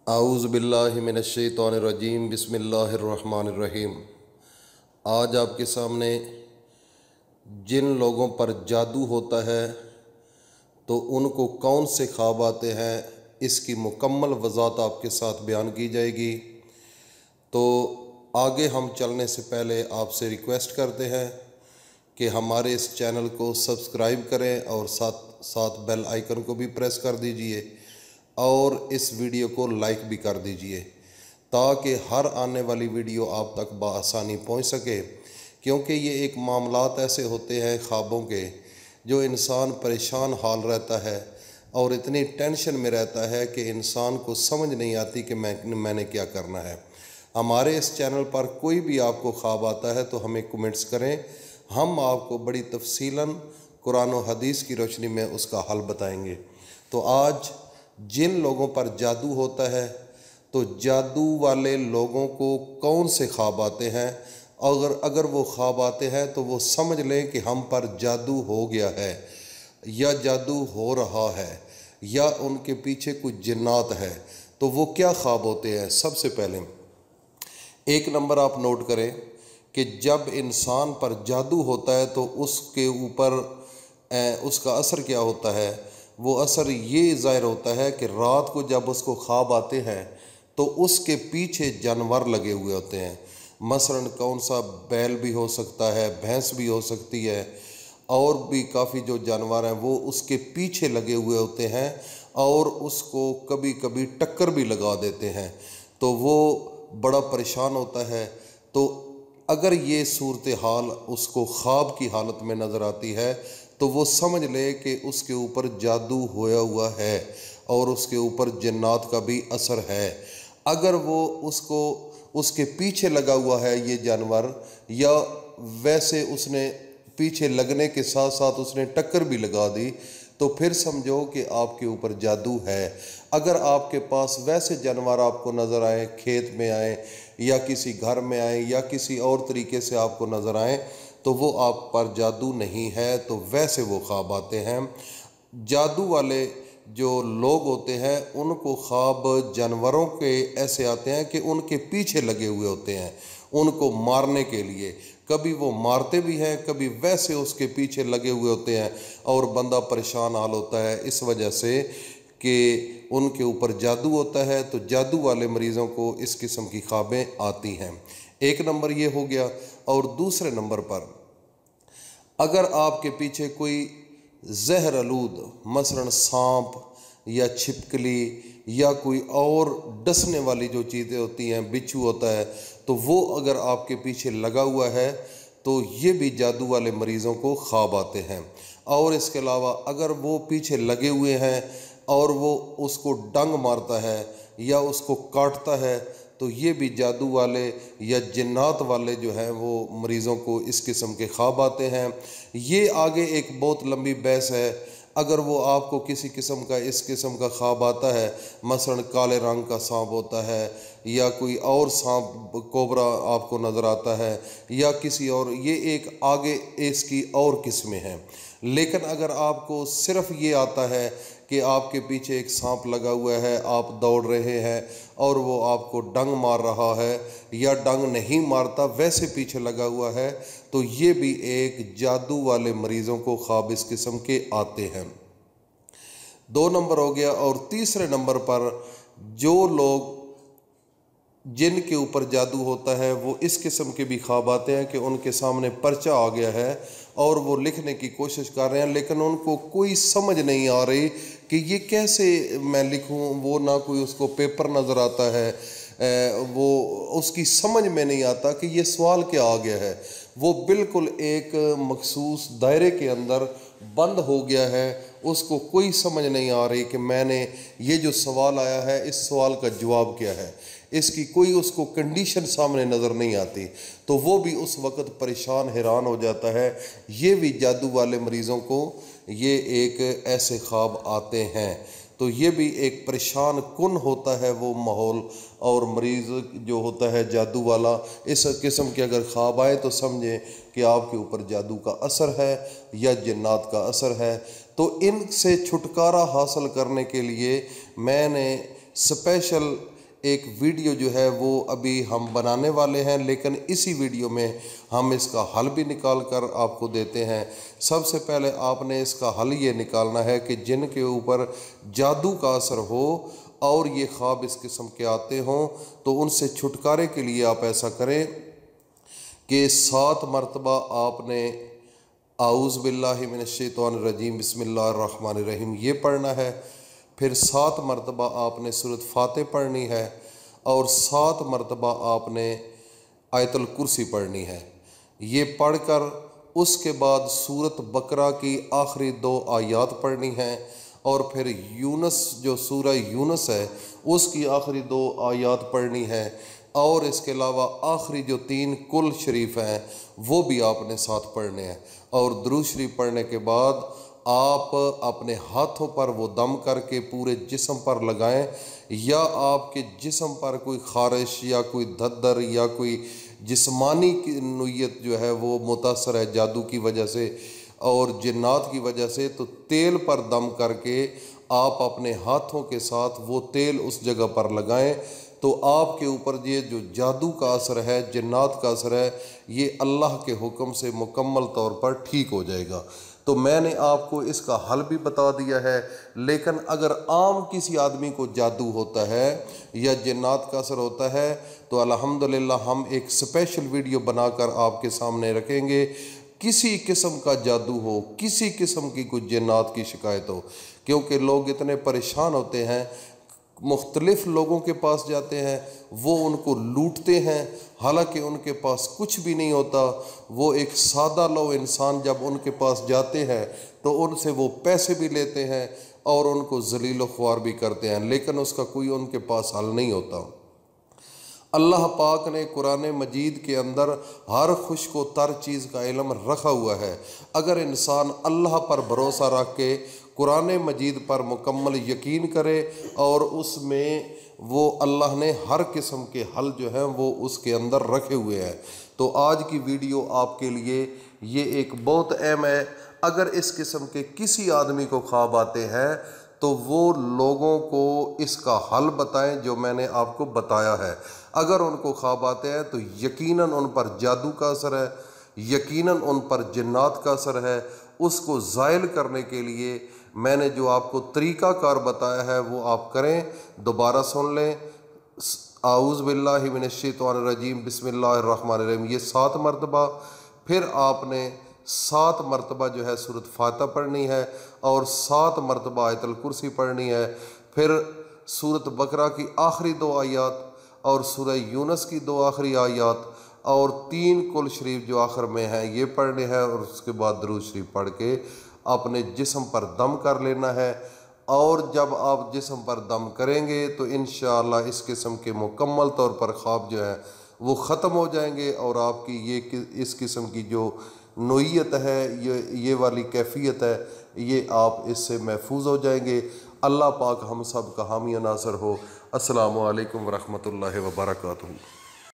اعوذ باللہ من الشیطان الرجیم بسم اللہ الرحمن الرحیم۔ آج آپ کے سامنے جن لوگوں پر جادو ہوتا ہے تو ان کو کون سے خواب آتے ہیں، اس کی مکمل وضاحت آپ کے ساتھ بیان کی جائے گی۔ تو آگے ہم چلنے سے پہلے آپ سے ریکویسٹ کرتے ہیں کہ ہمارے اس چینل کو سبسکرائب کریں اور ساتھ بیل آئیکن کو بھی پریس کر دیجئے اور اس ویڈیو کو لائک بھی کر دیجئے تاکہ ہر آنے والی ویڈیو آپ تک بآسانی پہنچ سکے، کیونکہ یہ ایک معاملات ایسے ہوتے ہیں خوابوں کے جو انسان پریشان حال رہتا ہے اور اتنی ٹینشن میں رہتا ہے کہ انسان کو سمجھ نہیں آتی کہ میں نے کیا کرنا ہے۔ ہمارے اس چینل پر کوئی بھی آپ کو خواب آتا ہے تو ہمیں کمنٹس کریں، ہم آپ کو بڑی تفصیلاً قرآن و حدیث کی روشنی میں اس کا حل بتائیں گے۔ تو آج جن لوگوں پر جادو ہوتا ہے تو جادو والے لوگوں کو کون سے خواب آتے ہیں، اگر وہ خواب آتے ہیں تو وہ سمجھ لیں کہ ہم پر جادو ہو گیا ہے یا جادو ہو رہا ہے یا ان کے پیچھے کچھ جنات ہے۔ تو وہ کیا خواب ہوتے ہیں؟ سب سے پہلے ایک نمبر آپ نوٹ کریں کہ جب انسان پر جادو ہوتا ہے تو اس کے اوپر اس کا اثر کیا ہوتا ہے؟ وہ اثر یہ ظاہر ہوتا ہے کہ رات کو جب اس کو خواب آتے ہیں تو اس کے پیچھے جانور لگے ہوئے ہوتے ہیں۔ مثلاً کون سا بیل بھی ہو سکتا ہے، بھینس بھی ہو سکتی ہے، اور بھی کافی جو جانور ہیں وہ اس کے پیچھے لگے ہوئے ہوتے ہیں اور اس کو کبھی کبھی ٹکر بھی لگا دیتے ہیں، تو وہ بڑا پریشان ہوتا ہے۔ تو اگر یہ صورتحال اس کو خواب کی حالت میں نظر آتی ہے تو وہ سمجھ لے کہ اس کے اوپر جادو ہویا ہوا ہے اور اس کے اوپر جنات کا بھی اثر ہے۔ اگر وہ اس کے پیچھے لگا ہوا ہے یہ جانور، یا ویسے اس نے پیچھے لگنے کے ساتھ ساتھ اس نے ٹکر بھی لگا دی، تو پھر سمجھو کہ آپ کے اوپر جادو ہے۔ اگر آپ کے پاس ویسے جانور آپ کو نظر آئیں، کھیت میں آئیں یا کسی گھر میں آئیں یا کسی اور طریقے سے آپ کو نظر آئیں تو وہ آپ پر جادو نہیں ہے، تو ویسے وہ خواب آتے ہیں۔ جادو والے جو لوگ ہوتے ہیں ان کو خواب جانوروں کے ایسے آتے ہیں کہ ان کے پیچھے لگے ہوئے ہوتے ہیں ان کو مارنے کے لیے۔ کبھی وہ مارتے بھی ہیں، کبھی ویسے اس کے پیچھے لگے ہوئے ہوتے ہیں اور بندہ پریشان حال ہوتا ہے اس وجہ سے کہ ان کے اوپر جادو ہوتا ہے۔ تو جادو والے مریضوں کو اس قسم کی خوابیں آتی ہیں۔ ایک نمبر یہ ہو گیا۔ اور دوسرے نمبر پر اگر آپ کے پیچھے کوئی زہر آلود مثلاً سانپ یا چھپکلی یا کوئی اور ڈسنے والی جو چیزیں ہوتی ہیں، بچھو ہوتا ہے، تو وہ اگر آپ کے پیچھے لگا ہوا ہے تو یہ بھی جادو والے مریضوں کو خواب آتے ہیں۔ اور اس کے علاوہ اگر وہ پیچھے لگے ہوئے ہیں اور وہ اس کو ڈنگ مارتا ہے یا اس کو کاٹتا ہے تو یہ بھی جادو والے یا جنات والے جو ہیں وہ مریضوں کو اس قسم کے خواب آتے ہیں۔ یہ آگے ایک بہت لمبی بحث ہے۔ اگر وہ آپ کو کسی قسم کا اس قسم کا خواب آتا ہے، مثلا کالے رنگ کا سانپ ہوتا ہے یا کوئی اور سانپ کوبرا آپ کو نظر آتا ہے یا کسی اور، یہ ایک آگے اس کی اور قسمیں ہیں۔ لیکن اگر آپ کو صرف یہ آتا ہے کہ آپ کے پیچھے ایک سانپ لگا ہوا ہے، آپ دوڑ رہے ہیں اور وہ آپ کو ڈنگ مار رہا ہے یا ڈنگ نہیں مارتا ویسے پیچھے لگا ہوا ہے، تو یہ بھی ایک جادو والے مریضوں کو خواب اس قسم کے آتے ہیں۔ 2 نمبر ہو گیا۔ اور تیسرے نمبر پر جو لوگ جن کے اوپر جادو ہوتا ہے وہ اس قسم کے بھی خواب آتے ہیں کہ ان کے سامنے پرچہ آ گیا ہے اور وہ لکھنے کی کوشش کر رہے ہیں لیکن ان کو کوئی سمجھ نہیں آ رہی کہ یہ کیسے میں لکھوں، وہ نہ کوئی اس کو پیپر نظر آتا ہے، وہ اس کی سمجھ میں نہیں آتا کہ یہ سوال کیا آ گیا ہے۔ وہ بالکل ایک مخصوص دائرے کے اندر بند ہو گیا ہے، اس کو کوئی سمجھ نہیں آ رہی کہ میں نے یہ جو سوال آیا ہے اس سوال کا جواب کیا ہے، اس کی کوئی اس کو کنڈیشن سامنے نظر نہیں آتی، تو وہ بھی اس وقت پریشان حیران ہو جاتا ہے۔ یہ بھی جادو والے مریضوں کو یہ ایک ایسے خواب آتے ہیں۔ تو یہ بھی ایک پریشان کن ہوتا ہے وہ ماحول، اور مریض جو ہوتا ہے جادو والا اس قسم کے اگر خواب آئے تو سمجھیں کہ آپ کے اوپر جادو کا اثر ہے یا جنات کا اثر ہے۔ تو ان سے چھٹکارا حاصل کرنے کے لیے میں نے اسپیشل ایک ویڈیو جو ہے وہ ابھی ہم بنانے والے ہیں، لیکن اسی ویڈیو میں ہم اس کا حل بھی نکال کر آپ کو دیتے ہیں۔ سب سے پہلے آپ نے اس کا حل یہ نکالنا ہے کہ جن کے اوپر جادو کا اثر ہو اور یہ خواب اس قسم کے آتے ہوں تو ان سے چھٹکارے کے لیے آپ ایسا کریں کہ 7 مرتبہ آپ نے اعوذ باللہ من الشیطان الرجیم بسم اللہ الرحمن الرحیم یہ پڑھنا ہے، پھر 7 مرتبہ آپ نے سورۃ فاتح پڑھنی ہے، اور 7 مرتبہ آپ نے آیت الکرسی پڑھنی ہے۔ یہ پڑھ کر اس کے بعد سورۃ بقرہ کی آخری 2 آیات پڑھنی ہیں، اور پھر یونس جو سورہ یونس ہے اس کی آخری 2 آیات پڑھنی ہے، اور اس کے علاوہ آخری جو 3 کل شریف ہیں وہ بھی آپ نے ساتھ پڑھنے ہیں۔ اور درود شریف پڑھنے کے بعد آپ اپنے ہاتھوں پر وہ دم کر کے پورے جسم پر لگائیں، یا آپ کے جسم پر کوئی خارش یا کوئی دھدر یا کوئی جسمانی نوعیت جو ہے وہ متاثر ہے جادو کی وجہ سے اور جنات کی وجہ سے، تو تیل پر دم کر کے آپ اپنے ہاتھوں کے ساتھ وہ تیل اس جگہ پر لگائیں، تو آپ کے اوپر یہ جو جادو کا اثر ہے، جنات کا اثر ہے، یہ اللہ کے حکم سے مکمل طور پر ٹھیک ہو جائے گا۔ تو میں نے آپ کو اس کا حل بھی بتا دیا ہے، لیکن اگر عام کسی آدمی کو جادو ہوتا ہے یا جنات کا اثر ہوتا ہے تو الحمدللہ ہم ایک اسپیشل ویڈیو بنا کر آپ کے سامنے رکھیں گے۔ کسی قسم کا جادو ہو، کسی قسم کی کوئی جنات کی شکایت ہو، کیونکہ لوگ اتنے پریشان ہوتے ہیں، مختلف لوگوں کے پاس جاتے ہیں، وہ ان کو لوٹتے ہیں، حالانکہ ان کے پاس کچھ بھی نہیں ہوتا۔ وہ ایک سادہ لو انسان جب ان کے پاس جاتے ہیں تو ان سے وہ پیسے بھی لیتے ہیں اور ان کو ذلیل و خوار بھی کرتے ہیں، لیکن اس کا کوئی ان کے پاس حل نہیں ہوتا۔ اللہ پاک نے قرآن مجید کے اندر ہر خشک و تر چیز کا علم رکھا ہوا ہے۔ اگر انسان اللہ پر بھروسہ رکھ کے قرآن مجید پر مکمل یقین کرے اور اس میں وہ اللہ نے ہر قسم کے حل جو ہیں وہ اس کے اندر رکھے ہوئے ہیں، تو آج کی ویڈیو آپ کے لیے یہ ایک بہت اہم ہے۔ اگر اس قسم کے کسی آدمی کو خواب آتے ہیں تو وہ لوگوں کو اس کا حل بتائیں جو میں نے آپ کو بتایا ہے۔ اگر ان کو خواب آتے ہیں تو یقیناً ان پر جادو کا اثر ہے، یقیناً ان پر جنات کا اثر ہے۔ اس کو زائل کرنے کے لیے میں نے جو آپ کو طریقہ کار بتایا ہے وہ آپ کریں۔ دوبارہ سن لیں، اعوذ باللہ من الشیطان الرجیم بسم اللہ الرحمن الرحیم یہ 7 مرتبہ، پھر آپ نے 7 مرتبہ جو ہے سورۃ فاتح پڑھنی ہے، اور 7 مرتبہ آیت الکرسی پڑھنی ہے، پھر سورۃ بقرہ کی آخری 2 آیات اور سورہ یونس کی 2 آخری آیات اور 3 کل شریف جو آخر میں ہیں یہ پڑھنے ہیں، اور اس کے بعد درود شریف پڑھ کے اپنے جسم پر دم کر لینا ہے۔ اور جب آپ جسم پر دم کریں گے تو انشاءاللہ اس قسم کے مکمل طور پر خواب جو ہیں وہ ختم ہو جائیں گے، اور آپ کی یہ اس قسم کی جو نوعیت ہے، یہ والی کیفیت ہے، یہ آپ اس سے محفوظ ہو جائیں گے۔ اللہ پاک ہم سب کا حامی و ناصر ہو۔ السلام علیکم ورحمۃ اللہ وبرکاتہ۔